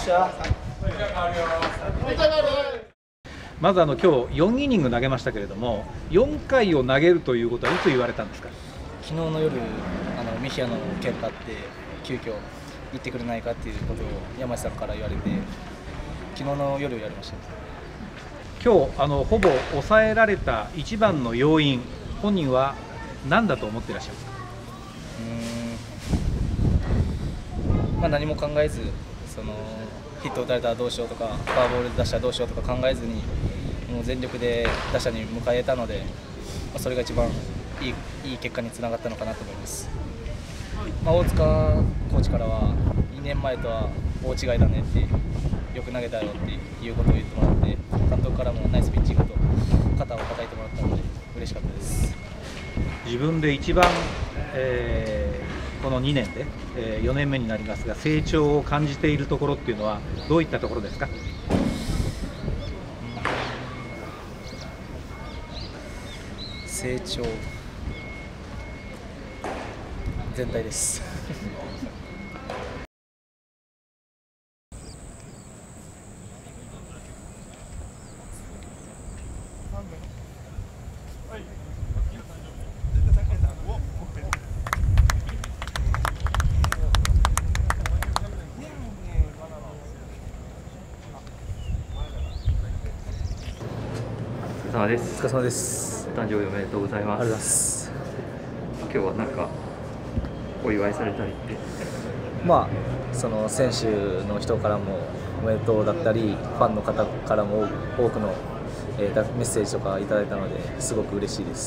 まず今日4イニング投げましたけれども、4回を投げるということはいつ言われたんですか？ 昨日の夜、ミヒアの件があって、急遽行ってくれないかっていうことを山下さんから言われて、昨日の夜言われました。 今日ほぼ抑えられた一番の要因、本人は何だと思っていらっしゃいますか？ 何も考えず、ヒット打たれたらどうしようとか、フォアボール出したらどうしようとか考えずに、もう全力で打者に迎えたので、それが一番いい結果につながったのかなと思います。大塚コーチからは、2年前とは大違いだねって、よく投げたよっていうことを言ってもらって、監督からもナイスピッチングと肩を叩いてもらったので、嬉しかったです。 自分で一番、この2年で、4年目になりますが、成長を感じているところっていうのは、どういったところですか？ 成長全体ですお疲れ様です。 お疲れ様です。 誕生日おめでとうございます。 ありがとうございます。 今日はなんかお祝いされたりって？ その選手の人からもおめでとうだったり、ファンの方からも多くのメッセージとかいただいたので、すごく嬉しいです。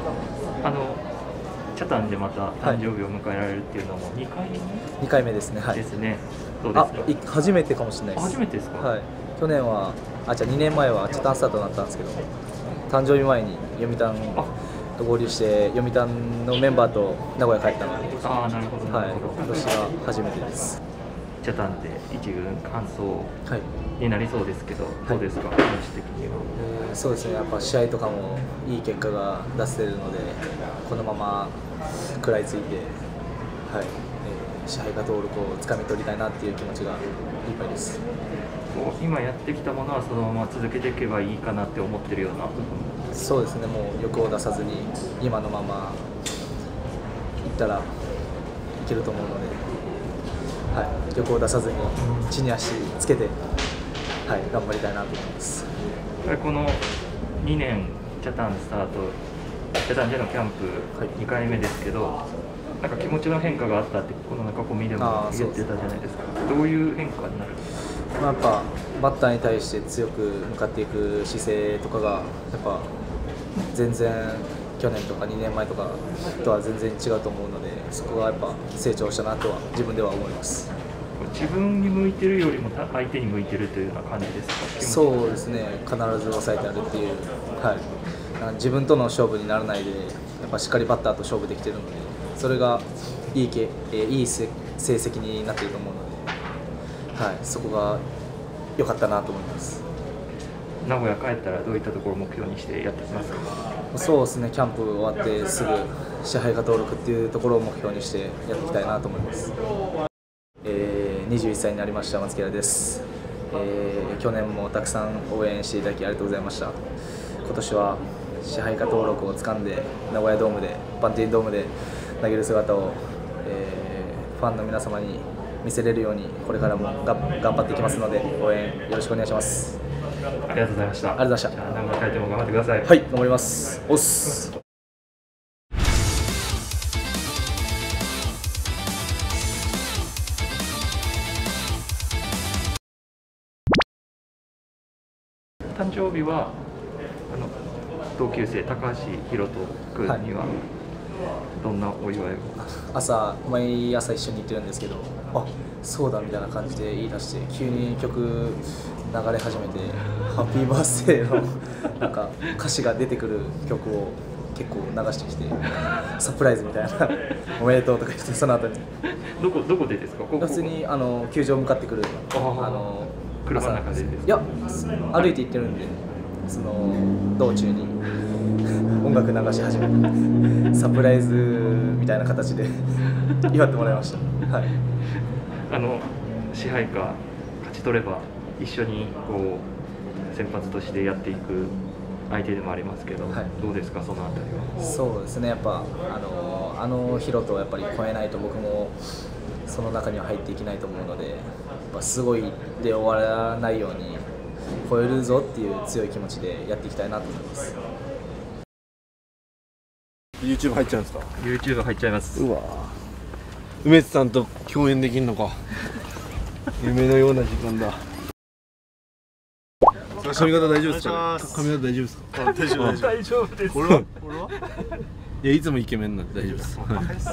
チャタンでまた誕生日を迎えられるっていうのも2回目、 2回目ですね。はい。 ですね。どうですか？ 初めてかもしれないです。 初めてですか？ はい。去年は2年前はチャタンスタートになったんですけど、誕生日前に読谷と合流して読谷のメンバーと名古屋帰ったので、 なるほど、 はい、今年が初めてです。 チャタンで一軍完走になりそうですけど、どうですか、気持ち的には？ そうですね、やっぱ試合とかもいい結果が出せてるので、このまま食らいついて、支配下登録をつかみ取りたいなっていう気持ちがいっぱいです。 今やってきたものはそのまま続けていけばいいかなって思ってるような部分？ そうですね、もう欲を出さずに今のままいったらいけると思うので、欲を出さずに地に足つけて、頑張りたいなと思います。 この2年チャタンスタート、チャタンでのキャンプ2回目ですけど、なんか気持ちの変化があったってこの中込みでも言ってたじゃないですか。どういう変化になるんですか？ やっぱバッターに対して強く向かっていく姿勢とかがやっぱ全然去年とか2年前とかとは全然違うと思うので、そこがやっぱ成長したなとは自分では思います。 自分に向いてるよりも相手に向いてるというような感じですか？ そうですね、必ず抑えてあるっていう、自分との勝負にならないでやっぱしっかりバッターと勝負できているので、それがいい成績になっていると思うので、そこが良かったなと思います。 名古屋帰ったらどういったところを目標にしてやってきますか？ そうですね、キャンプ終わってすぐ支配下登録っていうところを目標にしてやっていきたいなと思います。21歳になりました松木です。去年もたくさん応援していただきありがとうございました。今年は支配下登録を掴んで名古屋ドームでバンテリンドームで投げる姿を、ファンの皆様に見せれるようにこれからも頑張っていきますので、応援よろしくお願いします。 ありがとうございました。 ありがとうございました。 名古屋帰っても頑張ってください。 はい、頑張ります。おっす。 誕生日は同級生高橋宏斗君にはどんなお祝いを？ 毎朝一緒に行ってるんですけど、そうだみたいな感じで言い出して、急に曲流れ始めて、ハッピーバースデーのなんか歌詞が出てくる曲を結構流してきて、サプライズみたいなおめでとうとか言って、その後にどこでですか？ 普通に球場向かってくる車の中でですか？ いや、歩いて行ってるんで、その道中に音楽流し始めて、サプライズみたいな形で祝ってもらいました。 支配下勝取れば一緒にこう先発としてやっていく相手でもありますけど、 はい、 どうですか、そのあたりは。 そうですね、やっぱヒロトをやっぱり超えないと僕もその中には入っていけないと思うので、やっぱすごいで終わらないように超えるぞっていう強い気持ちでやっていきたいなと思います。 YouTube 入っちゃうんですか。 YouTube 入っちゃいます。 うわ、梅津さんと共演できるのか夢のような時間だ。髪型大丈夫ですか。髪型大丈夫ですか。 大丈夫です。 俺はいや、いつもイケメンなんで大丈夫です。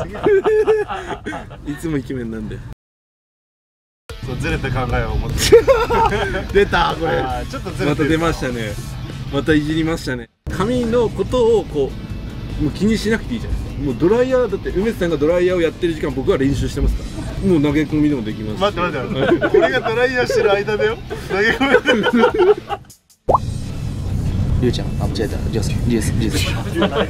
いつもイケメンなんで。 そう、ずれた考えを持って出たこれ。 ちょっとずれてる。 また出ましたね。またいじりましたね。髪のことをこうもう気にしなくていいじゃないですか。もうドライヤーだって梅津さんがドライヤーをやってる時間僕は練習してますから。もう投げ込みでもできますし。 待って俺がドライヤーしてる間だよ。投げ込めてる。 りゅうちゃん、間違えた、リュウさん、リュウです。 数日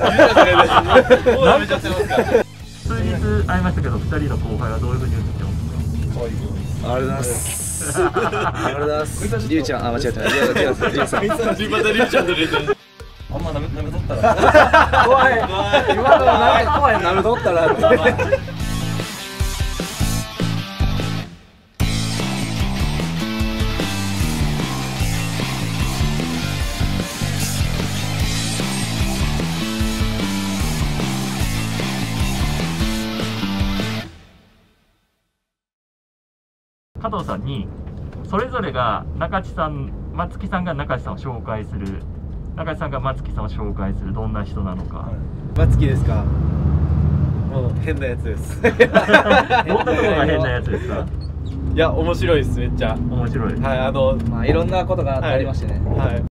会いましたけど、2人の後輩はどういうふうに映ってますか。 ありがとうございます。 ありがとうございます。りゅうちゃん、間違えた、リュウさん。 またりゅうちゃんとレジェンあんま舐めとったら怖い。今のなんか怖い、舐めとったらって。 加藤さんにそれぞれが中地さん、松木さんが中地さんを紹介する、中地さんが松木さんを紹介する、どんな人なのか。 松木ですか。もう変なやつです。 どんなところが変なやつですか。 いや、面白いです、めっちゃ。 面白い。 はい、 まあいろんなことがありましてね。 はい。